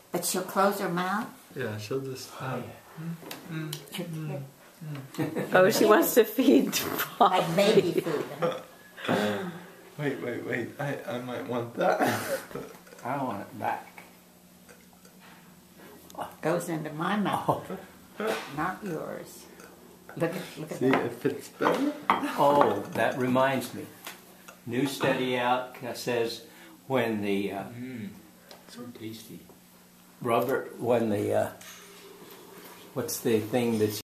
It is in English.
But she'll close her mouth? Yeah, she'll just... Oh, she wants to feed Papi. Like baby food. Huh? Wait. I might want that. I want it back. Goes into my mouth, not yours. Look at See, that. it fits better. Oh, that reminds me. New study out says when the so tasty. rubber, when the what's the thing that's